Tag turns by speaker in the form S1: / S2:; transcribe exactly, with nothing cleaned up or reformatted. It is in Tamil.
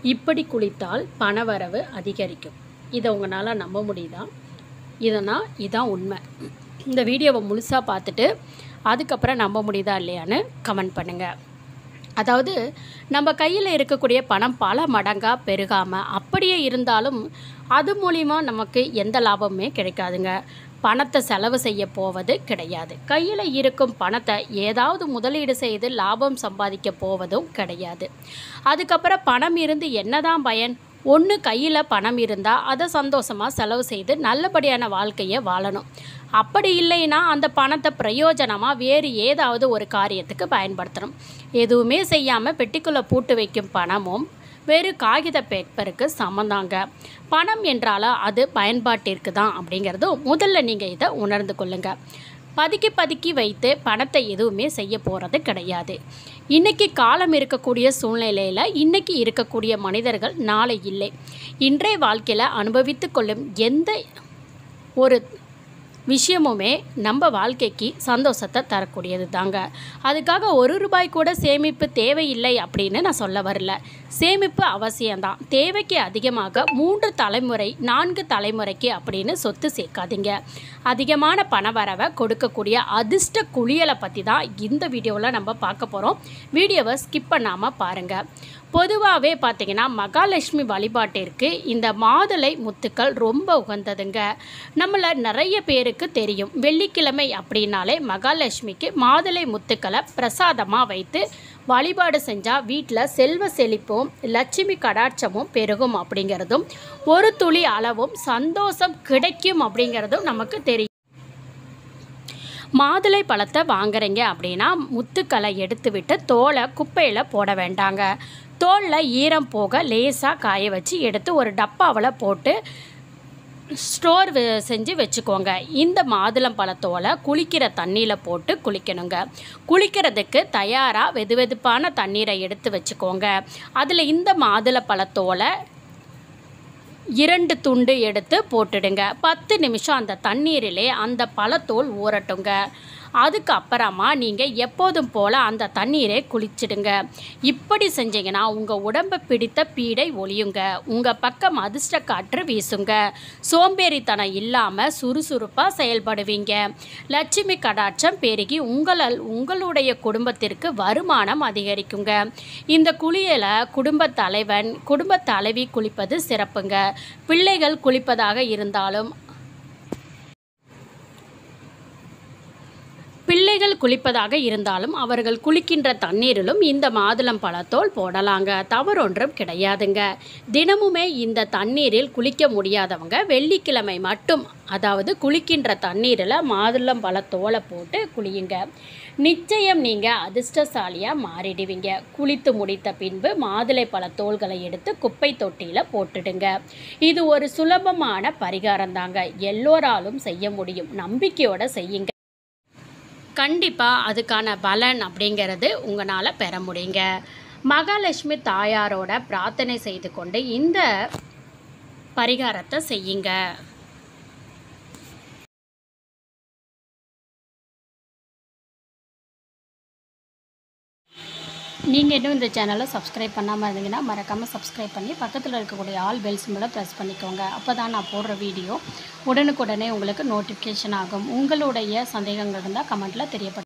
S1: இப்படி குளித்தால் பணவரவு அதிகரிக்கும். இதை உங்களால் நம்ப முடியுதா? இதனால் இதான் உண்மை. இந்த வீடியோவை முழுசாக பார்த்துட்டு அதுக்கப்புறம் நம்ப முடியுதா இல்லையான்னு கமெண்ட் பண்ணுங்கள். அதாவது நம்ம கையில் இருக்கக்கூடிய பணம் பல மடங்காக பெருகாமல் அப்படியே இருந்தாலும் அது மூலிமா நமக்கு எந்த லாபமுமே கிடைக்காதுங்க. பணத்தை செலவு செய்ய போவது கிடையாது. கையில் இருக்கும் பணத்தை ஏதாவது முதலீடு செய்து லாபம் சம்பாதிக்க போவதும் கிடையாது. அதுக்கப்புறம் பணம் இருந்து என்னதான் பயன்? ஒன்று, கையில் பணம் இருந்தால் அதை சந்தோஷமாக செலவு செய்து நல்லபடியான வாழ்க்கையை வாழணும். அப்படி இல்லைன்னா அந்த பணத்தை பிரயோஜனமாக வேறு ஏதாவது ஒரு காரியத்துக்கு பயன்படுத்தணும். எதுவுமே செய்யாமல் பெட்டிக்குள்ளே பூட்டு வைக்கும் பணமும் வேறு காகித பேப்பருக்கு சமந்தாங்க. பணம் என்றாலும் அது பயன்பாட்டிற்கு தான் அப்படிங்கிறதும் முதல்ல நீங்கள் இதை உணர்ந்து கொள்ளுங்கள். பதுக்கி பதுக்கி வைத்து பணத்தை எதுவுமே செய்ய போகிறது கிடையாது. இன்றைக்கி காலம் இருக்கக்கூடிய சூழ்நிலையில் இன்றைக்கி இருக்கக்கூடிய மனிதர்கள் நாளை இல்லை. இன்றைய வாழ்க்கையில் அனுபவித்து கொள்ளும் எந்த ஒரு விஷயமுமே நம்ம வாழ்க்கைக்கு சந்தோஷத்தை தரக்கூடியது தாங்க. அதுக்காக ஒரு ரூபாய் கூட சேமிப்பு தேவையில்லை அப்படின்னு நான் சொல்ல வரல. சேமிப்பு அவசியம்தான். தேவைக்கு அதிகமாக மூன்று தலைமுறை நான்கு தலைமுறைக்கு அப்படின்னு சொத்து சேர்க்காதீங்க. அதிகமான பணவரவை கொடுக்கக்கூடிய அதிர்ஷ்ட குளியலை பற்றி தான் இந்த வீடியோவில் நம்ம பார்க்க போகிறோம். வீடியோவை ஸ்கிப் பண்ணாமல் பாருங்கள். பொதுவாகவே பார்த்திங்கன்னா மகாலட்சுமி வழிபாட்டிற்கு இந்த மாதுளை முத்துக்கள் ரொம்ப உகந்ததுங்க. நம்மள நிறைய பேருக்கு தெரியும், வெள்ளிக்கிழமை அப்படின்னாலே மகாலட்சுமிக்கு மாதுளை முத்துக்களை பிரசாதமாக வைத்து வழிபாடு செஞ்சால் வீட்டில் செல்வ செழிப்பும் லட்சுமி கடாட்சமும் பெருகும் அப்படிங்கிறதும் ஒரு துளி அளவும் சந்தோஷம் கிடைக்கும் அப்படிங்கிறதும் நமக்கு தெரியும். மாதுளை பழத்தை வாங்குறீங்க அப்படின்னா முத்துக்களை எடுத்து விட்டு தோலை குப்பையில் போட வேண்டாங்க. தோலில் ஈரம் போக லேசாக காய வச்சு எடுத்து ஒரு டப்பாவில் போட்டு ஸ்டோர் செஞ்சு வச்சுக்கோங்க. இந்த மாதுளம் பழத்தோலை குளிக்கிற தண்ணியில் போட்டு குளிக்கணுங்க. குளிக்கிறதுக்கு தயாராக வெது வெதுப்பான தண்ணீரை எடுத்து வச்சுக்கோங்க. அதில் இந்த மாதுளை பழத்தோலை இரண்டு துண்டு எடுத்து போட்டுடுங்க. பத்து நிமிஷம் அந்த தண்ணீரிலே அந்த பழத்தோல் ஊறட்டுங்க. அதுக்கப்புறமா நீங்கள் எப்போதும் போல் அந்த தண்ணீரை குளிச்சிடுங்க. இப்படி செஞ்சீங்கன்னா உங்கள் உடம்பை பிடித்த பீடை ஒழியுங்க. உங்கள் பக்கம் அதிர்ஷ்ட காற்று வீசுங்க. சோம்பேறித்தனம் இல்லாமல் சுறுசுறுப்பாக செயல்படுவீங்க. லட்சுமி கடாட்சம் பெருகி உங்களால் உங்களுடைய குடும்பத்திற்கு வருமானம் அதிகரிக்குங்க. இந்த குளியலை குடும்ப தலைவன் குடும்ப தலைவி குளிப்பது சிறப்புங்க. பிள்ளைகள் குளிப்பதாக இருந்தாலும் பிள்ளைகள் குளிப்பதாக இருந்தாலும் அவர்கள் குளிக்கின்ற தண்ணீரிலும் இந்த மாதுளம் பழத்தோல் போடலாங்க. தவறொன்றும் கிடையாதுங்க. தினமுமே இந்த தண்ணீரில் குளிக்க முடியாதவங்க வெள்ளிக்கிழமை மட்டும், அதாவது குளிக்கின்ற தண்ணீரில் மாதுளம் பழத்தோலை போட்டு குளியுங்க. நிச்சயம் நீங்கள் அதிர்ஷ்டசாலியாக மாறிடுவீங்க. குளித்து முடித்த பின்பு மாதுளை பழத்தோல்களை எடுத்து குப்பை தொட்டியில் போட்டுடுங்க. இது ஒரு சுலபமான பரிகாரம் தாங்க. எல்லோராலும் செய்ய முடியும். நம்பிக்கையோடு செய்யுங்க. கண்டிப்பாக அதுக்கான பலன் அப்படிங்கிறது உங்களால் பெற முடியுங்க. மகாலட்சுமி தாயாரோட பிரார்த்தனை செய்து கொண்டு இந்த பரிகாரத்தை செய்யுங்க. நீங்கள் இன்னும் இந்த சேனலை சப்ஸ்கிரைப் பண்ணாமல் இருந்தீங்கன்னா மறக்காமல் சப்ஸ்கிரைப் பண்ணி பக்கத்தில் இருக்கக்கூடிய ஆல் பெல் சிம்பலை ப்ரெஸ் பண்ணிக்கோங்க. அப்போ தான் நான் போடுற வீடியோ உடனுக்குடனே உங்களுக்கு நோட்டிஃபிகேஷன் ஆகும். உங்களுடைய சந்தேகங்கள் இருந்தால் கமெண்ட்டில் தெரியப்படுத்துங்க.